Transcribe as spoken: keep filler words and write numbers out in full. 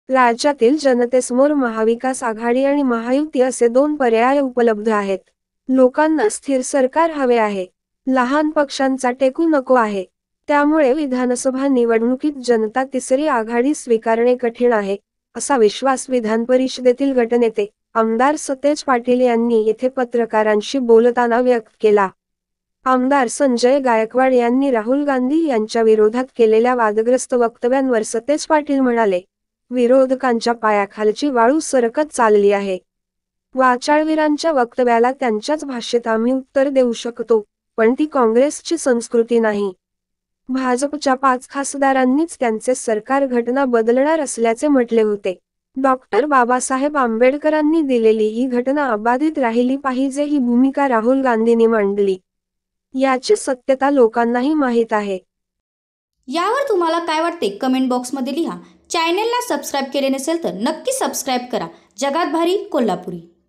राज्यातील जनतेसमोर महाविकास आघाडी आणि महायुती असे दोन पर्याय उपलब्ध आहेत. लोकांना स्थिर सरकार हवे आहे. लहान पक्षांचा टेकू नको आहे. त्यामुळे विधानसभा निवडणुकीत जनता तिसरी आघाडी स्वीकारणे कठीण आहे, असा विश्वास विधान परिषदेतील गटनेते आमदार सतेज पाटील यांनी येथे पत्रकारांशी बोलताना व्यक्त केला. आमदार संजय गायकवाड यांनी राहुल गांधी यांच्या विरोधात केलेल्या वादग्रस्त वक्तव्यांवर सतेज पाटील म्हणाले, विरोधकांच्या पायाखालची वाळू सरकत चालली आहे. वाचाळवीरांच्या वक्तव्याला त्यांच्याच भाषेत आम्ही उत्तर देऊ शकतो, पण ती काँग्रेसची संस्कृती नाही. भाजपच्या पाच खासदारांनीच त्यांचे सरकार घटना बदलणार असल्याचे म्हटले होते. डॉक्टर बाबासाहेब आंबेडकरांनी दिलेली ही घटना अबाधित राहिली पाहिजे ही भूमिका राहुल गांधींनी मांडली. याची सत्यता लोकांनाही माहीत आहे. यावर तुम्हाला काय वाटते कमेंट बॉक्समध्ये लिहा. चॅनेलला सबस्क्राईब केले नसेल तर नक्की सबस्क्राईब करा. जगात भारी कोल्हापुरी.